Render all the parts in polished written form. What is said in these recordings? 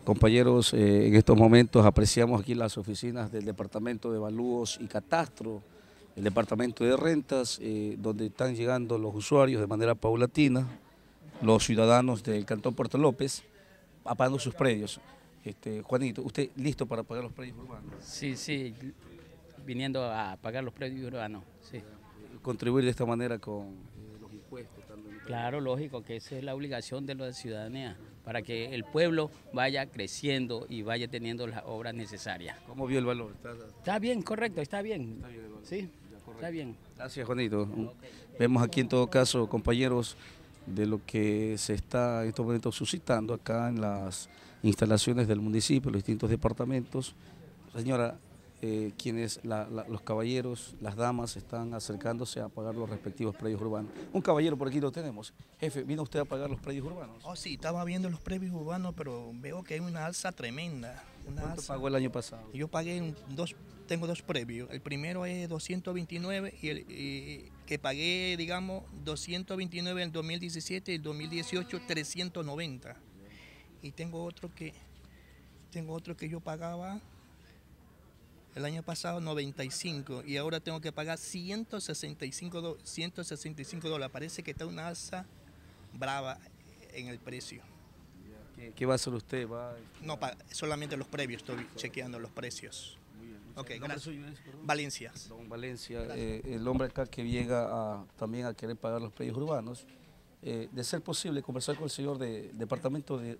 Compañeros, en estos momentos apreciamos aquí las oficinas del Departamento de Avalúos y Catastro, el Departamento de Rentas, donde están llegando los usuarios de manera paulatina, los ciudadanos del Cantón Puerto López, pagando sus predios. Juanito, ¿usted listo para pagar los predios urbanos? Sí, sí, viniendo a pagar los predios urbanos, sí. Contribuir de esta manera con los impuestos. Claro, lógico que esa es la obligación de la ciudadanía, para que el pueblo vaya creciendo y vaya teniendo las obras necesarias. ¿Cómo vio el valor? Está bien, correcto, está bien. Está bien el valor. Sí, está bien. Gracias, Juanito. Vemos aquí en todo caso, compañeros, de lo que se está en estos momentos suscitando acá en las instalaciones del municipio, los distintos departamentos. Señora, los caballeros, las damas están acercándose a pagar los respectivos predios urbanos. Un caballero por aquí lo tenemos. Jefe, ¿vino usted a pagar los predios urbanos? Oh, sí, estaba viendo los predios urbanos, pero veo que hay una alza tremenda. ¿Cuánto pagó el año pasado? Yo pagué tengo dos previos. El primero es 229 y que pagué, digamos, 229 en el 2017 y el 2018 390. Y tengo otro que yo pagaba el año pasado 95 y ahora tengo que pagar 165 dólares. Parece que está una alza brava en el precio. ¿Qué va a hacer usted? No, solamente los previos, estoy chequeando los precios. Muy bien. Ok, Gracias. gracias. Valencia. Don Valencia, el hombre acá que llega también a querer pagar los predios urbanos, de ser posible conversar con el señor del departamento de.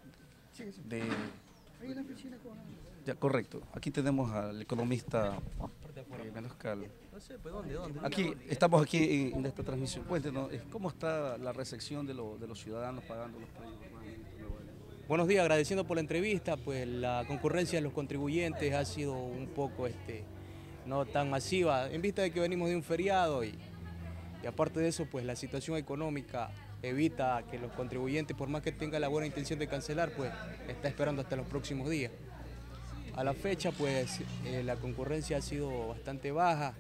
Ya, correcto. Aquí tenemos al economista Menoscal. Aquí, estamos aquí en esta transmisión. Cuéntenos, ¿cómo está la recepción de los ciudadanos pagando los predios urbanos? Buenos días, agradeciendo por la entrevista, pues la concurrencia de los contribuyentes ha sido un poco no tan masiva, en vista de que venimos de un feriado y aparte de eso, pues la situación económica evita que los contribuyentes, por más que tengan la buena intención de cancelar, pues está esperando hasta los próximos días. A la fecha, pues la concurrencia ha sido bastante baja,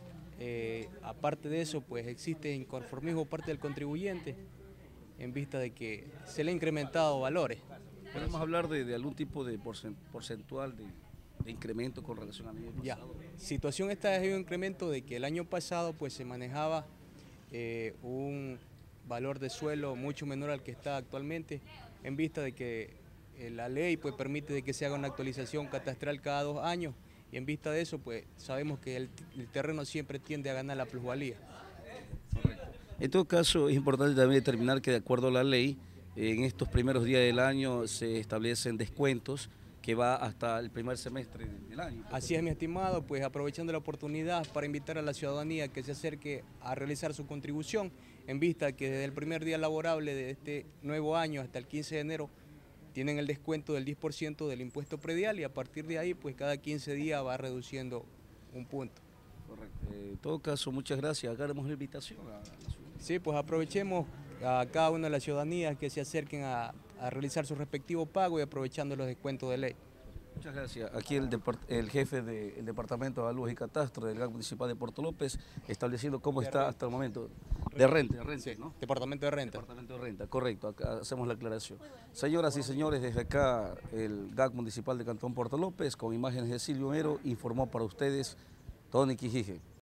aparte de eso, pues existe inconformismo por parte del contribuyente, en vista de que se le ha incrementado valores. ¿Podemos hablar de algún tipo de porcentual de incremento con relación al año pasado? Ya, situación esta es un incremento de que el año pasado pues se manejaba un valor de suelo mucho menor al que está actualmente, en vista de que la ley pues permite de que se haga una actualización catastral cada 2 años y en vista de eso pues sabemos que el terreno siempre tiende a ganar la plusvalía. En todo caso, es importante también determinar que de acuerdo a la ley, en estos primeros días del año se establecen descuentos que va hasta el primer semestre del año. Así es, mi estimado, pues aprovechando la oportunidad para invitar a la ciudadanía que se acerque a realizar su contribución, en vista que desde el primer día laborable de este nuevo año hasta el 15 de enero tienen el descuento del 10% del impuesto predial y a partir de ahí, pues cada 15 días va reduciendo un punto. Correcto. En todo caso, muchas gracias. Acá haremos la invitación a la ciudad. Sí, pues aprovechemos a cada una de las ciudadanías que se acerquen a realizar su respectivo pago y aprovechando los descuentos de ley. Muchas gracias. Aquí el jefe del Departamento de Avalúos y Catastro del GAC Municipal de Puerto López, estableciendo cómo está hasta el momento. De renta, Sí, ¿no? Departamento de Renta. Departamento de Renta, correcto. Acá hacemos la aclaración. Señoras y señores, desde acá el GAC Municipal de Cantón Puerto López, con imágenes de Silvio Mero, informó para ustedes Tony Quijije.